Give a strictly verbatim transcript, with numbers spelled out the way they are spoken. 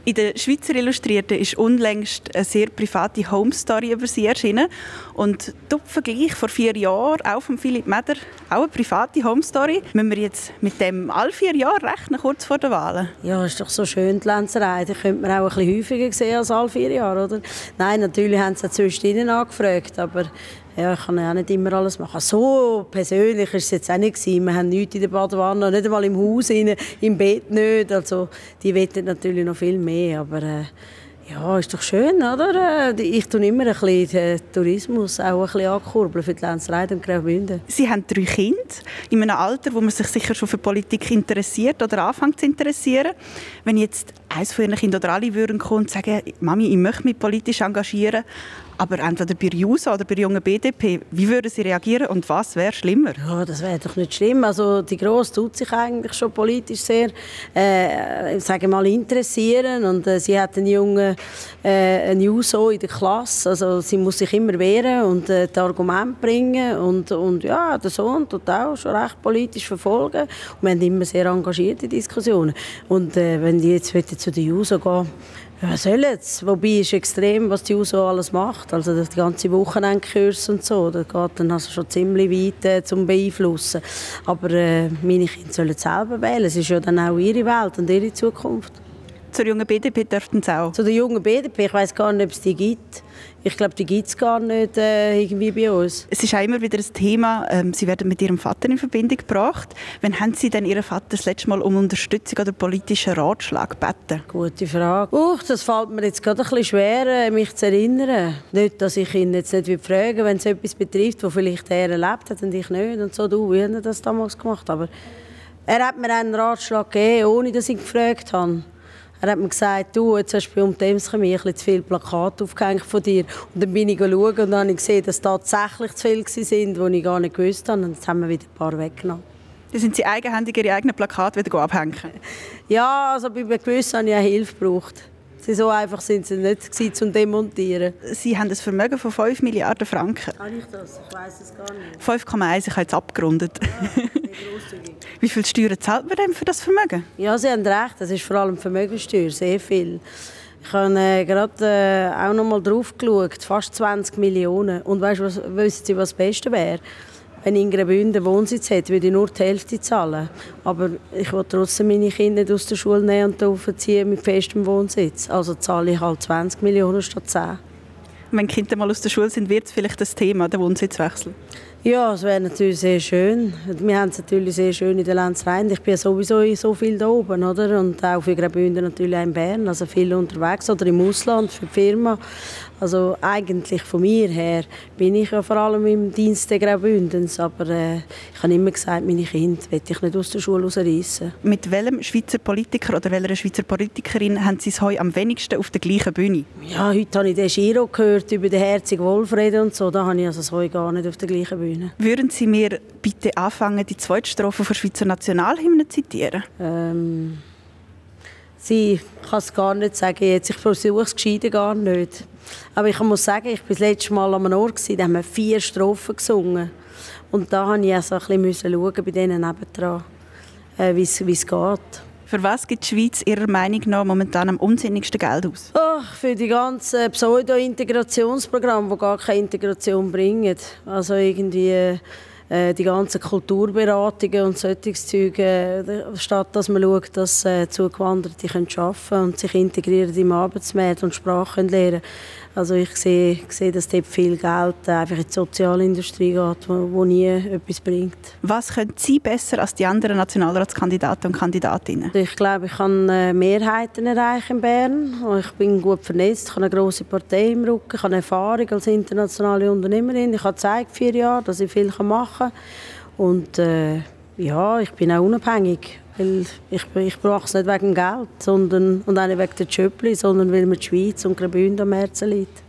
In der Schweizer Illustrierten ist unlängst eine sehr private Home-Story über sie erschienen. Und Top-Vergleich vor vier Jahren, auch von Philipp Meder, auch eine private Home-Story. Müssen wir jetzt mit dem alle vier Jahre rechnen, kurz vor der Wahlen? Ja, ist doch so schön, die Lenzerei. Die könnte man auch ein bisschen häufiger sehen als alle vier Jahre, oder? Nein, natürlich haben sie zwischendrin angefragt, aber ja, ich kann ja auch nicht immer alles machen. So persönlich war es jetzt auch nicht. Wir haben nichts in der Badewanne, nicht einmal im Haus, rein, im Bett nicht. Also, die wollen natürlich noch viel mehr, aber äh, ja, ist doch schön, oder? Ich tue immer ein bisschen den Tourismus auch ein bisschen ankurbeln für die Lenzerei und Graubünden. Sie haben drei Kinder, in einem Alter, wo man sich sicher schon für Politik interessiert oder anfängt zu interessieren. Wenn jetzt eines von Ihren Kindern oder alle würden kommen und sagen, Mami, ich möchte mich politisch engagieren, aber entweder bei JUSO oder bei der jungen B D P, wie würden Sie reagieren und was wäre schlimmer? Ja, das wäre doch nicht schlimm. Also die Grosse tut sich eigentlich schon politisch sehr, äh, sagen wir mal, interessieren und äh, sie hat einen jungen äh, einen JUSO in der Klasse. Also sie muss sich immer wehren und äh, die Argumente bringen und, und ja, der Sohn tut auch schon recht politisch verfolgen und wir haben immer sehr engagierte Diskussionen. Und äh, wenn die jetzt zu der JUSO gehen, was soll jetzt? Wobei ist extrem, was die JUSO alles macht. Also die ganze Wochenendkurs und so, das geht dann also schon ziemlich weit äh, zum Beeinflussen. Aber äh, meine Kinder sollen selber wählen. Es ist ja dann auch ihre Welt und ihre Zukunft. Zur jungen B D P dürften Sie auch? Zu der jungen B D P, ich weiss gar nicht, ob es die gibt. Ich glaube, die gibt es gar nicht äh, irgendwie bei uns. Es ist auch immer wieder ein Thema, ähm, Sie werden mit Ihrem Vater in Verbindung gebracht. Wann haben Sie denn Ihren Vater das letzte Mal um Unterstützung oder politischen Ratschlag gebeten? Gute Frage. Uch, das fällt mir jetzt gerade ein bisschen schwer, mich zu erinnern. Nicht, dass ich ihn jetzt nicht fragen will, wenn es etwas betrifft, wo vielleicht er erlebt hat und ich nicht. Und so, du, wie hat er das damals gemacht? Aber er hat mir einen Ratschlag gegeben, ohne dass ich ihn gefragt habe. Er hat mir gesagt, du, jetzt hast du bei um Themschemie ein bisschen zu viele Plakate aufgehängt von dir. Und dann bin ich schauen und dann habe ich gesehen, dass tatsächlich zu viele waren, die ich gar nicht gewusst habe. Und jetzt haben wir wieder ein paar weggenommen. Dann sind Sie eigenhändig Ihre eigenen Plakate wieder abhängen? Ja, also bei gewissen habe ich auch Hilfe gebraucht. So einfach sind sie nicht gewesen, zum Demontieren. Sie haben ein Vermögen von fünf Milliarden Franken. Kann ich das? Ich weiss es gar nicht. fünf Komma eins, ich habe jetzt abgerundet. Ja, grosszügig. Wie viel Steuern zahlt man denn für das Vermögen? Ja, Sie haben recht, das ist vor allem Vermögenssteuer, sehr viel. Ich habe äh, gerade äh, auch noch mal drauf geschaut, fast zwanzig Millionen. Und weißt, was, wissen Sie, was das Beste wäre? Wenn ich in Graubünden Wohnsitz hätte, würde ich nur die Hälfte zahlen. Aber ich will trotzdem meine Kinder nicht aus der Schule nehmen und aufziehen mit festem Wohnsitz. Also zahle ich halt zwanzig Millionen statt zehn. Wenn die Kinder mal aus der Schule sind, wird es vielleicht das Thema, der Wohnsitzwechsel? Ja, es wäre natürlich sehr schön. Wir haben es natürlich sehr schön in der Lenzerei. Ich bin sowieso so viel da oben, oder? Und auch für Graubünden natürlich auch in Bern, also viel unterwegs oder im Ausland für die Firma. Also eigentlich von mir her bin ich ja vor allem im Dienst der Graubündens, aber äh, ich habe immer gesagt, meine Kinder will ich nicht aus der Schule rausreißen. Mit welchem Schweizer Politiker oder welcher Schweizer Politikerin haben Sie es heute am wenigsten auf der gleichen Bühne? Ja, heute habe ich den Giro gehört über den Herzog Wolfred und so, da habe ich also heute gar nicht auf der gleichen Bühne. Würden Sie mir bitte anfangen, die zweite Strophe der Schweizer Nationalhymne zu zitieren? Ähm, sie, ich kann es gar nicht sagen jetzt, ich versuche es gescheiter gar nicht. Aber ich muss sagen, ich war das letzte Mal an einem Ort, da haben wir vier Strophen gesungen. Und da musste ich also ein bisschen schauen, bei denen nebendran, äh, wie es geht. Für was gibt die Schweiz Ihrer Meinung nach momentan am unsinnigsten Geld aus? Ach, für die ganzen Pseudo-Integrationsprogramme, die gar keine Integration bringen. Also irgendwie äh, die ganzen Kulturberatungen und solches Zeug, äh, statt dass man schaut, dass äh, Zugewanderte arbeiten können und sich integrieren im Arbeitsmarkt und Sprachen lernen. Also ich sehe, sehe, dass dort viel Geld einfach in die Sozialindustrie geht, wo, wo nie etwas bringt. Was können Sie besser als die anderen Nationalratskandidaten und Kandidatinnen? Ich glaube, ich kann Mehrheiten erreichen in Bern. Ich bin gut vernetzt, ich habe eine grosse Partei im Rücken, ich habe Erfahrung als internationale Unternehmerin. Ich habe gezeigt, vier Jahre, dass ich viel machen kann. Und äh, ja, ich bin auch unabhängig. Weil ich, ich brauche es nicht wegen Geld sondern, und auch nicht wegen der Schöppli, sondern weil mir die Schweiz und Graubünden am Herzen liegt.